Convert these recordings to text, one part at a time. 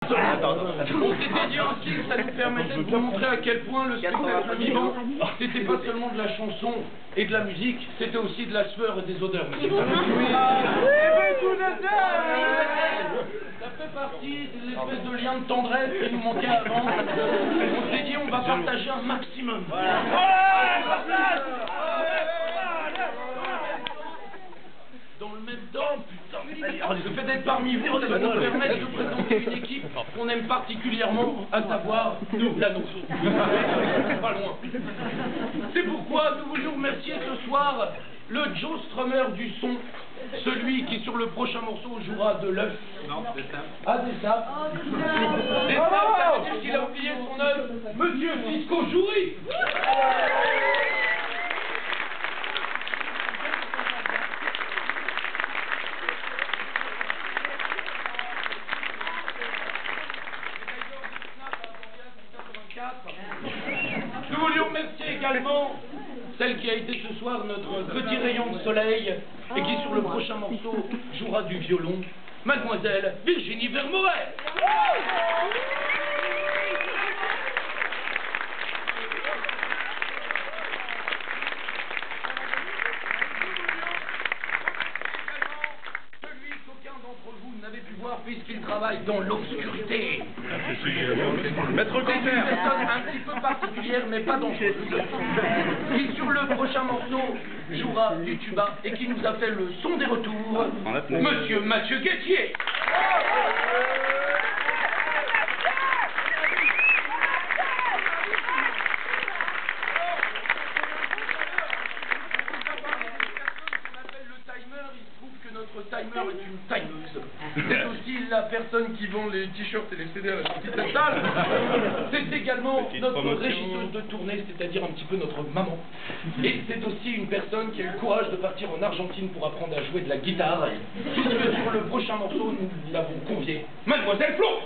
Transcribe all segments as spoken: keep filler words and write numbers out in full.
On s'était dit aussi que ça nous permettait de vous montrer à quel point le spectacle vivant, c'était pas seulement de la chanson et de la musique, c'était aussi de la sueur et des odeurs. Mais ça fait partie de l'espèce de lien de tendresse qui nous manquait avant. On s'est dit on va partager un maximum. Dans le même temps, putain, le fait d'être parmi vous, ça va nous permettre de présenter une équipe qu'on aime particulièrement, à savoir nous, la nôtre. Pas loin. C'est pourquoi nous voulions remercier ce soir le Joe Strummer du son, celui qui sur le prochain morceau jouera de l'œuf. Non, des sables. Ah, des sables. Des sables, ça veut dire qu'il a oublié son œuf. Monsieur Fisco Joury. Nous voulions remercier également celle qui a été ce soir notre petit rayon de soleil et qui sur le prochain morceau jouera du violon, mademoiselle Virginie Vermorel. Celui qu'aucun d'entre vous n'avait pu voir puisqu'il travaille dans l'obscurité. Maître C'est une personne un petit peu particulière, mais pas dangereuse, qui sur le prochain morceau jouera du tuba et qui nous a fait le son des retours, Monsieur Mathieu Guettier. Timer est une timeuse. C'est aussi la personne qui vend les t-shirts et les C D à la sortie de cette salle. C'est également notre régisseuse de tournée, c'est-à-dire un petit peu notre maman. Et c'est aussi une personne qui a eu le courage de partir en Argentine pour apprendre à jouer de la guitare. Puisque sur le prochain morceau, nous l'avons conviée, Mademoiselle Flo.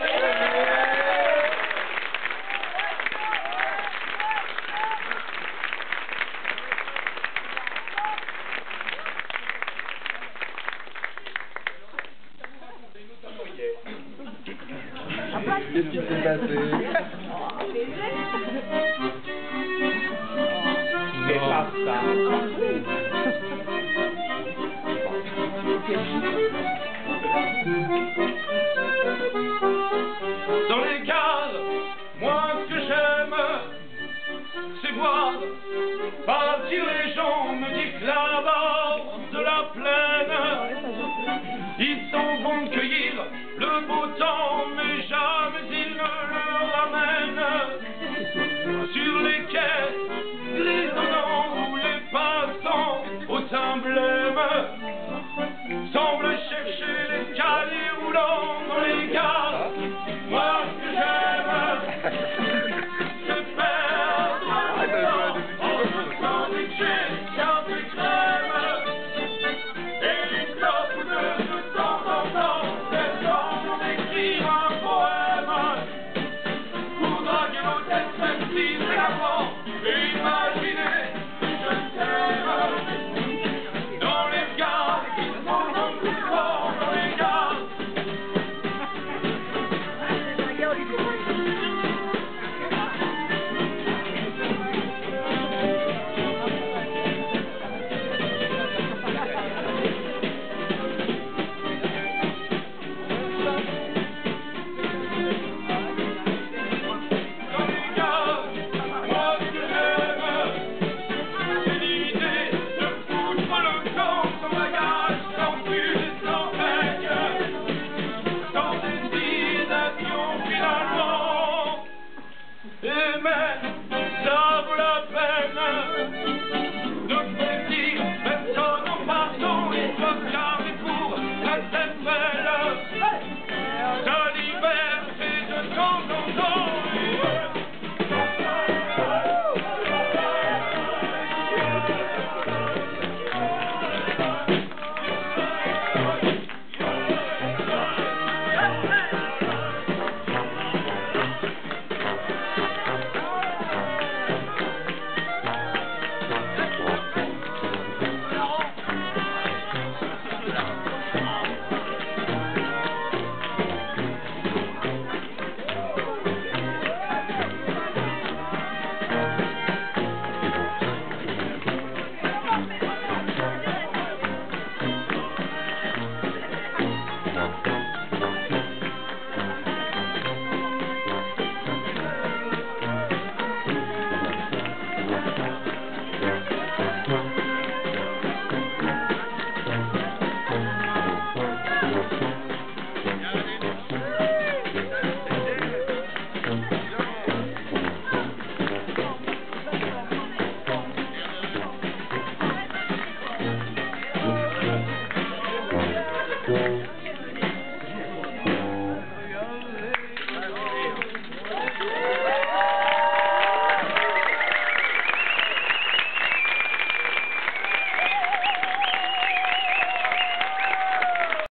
Qu'est-ce qui s'est passé? C'est pas ça. Dans les gares, moi ce que j'aime, c'est voir partir les gens, me dit que là-bas de la plaine, ils s'en vont cueillir le beau temps, mais jamais ils ne le ramènent. Sur les quais grisonnants où les passants au teint blême semblent chercher l'escalier roulant dans les gares. Moi ce que j'aime, c'est perdre le temps en se sandwicher dans des crèmes et les clopes de de temps en temps. Un poème pour draguer l'hôtesse, même si c'est avant. Imaginez, je t'aime dans les gares, ils sont beaucoup forts dans les gares. Amen.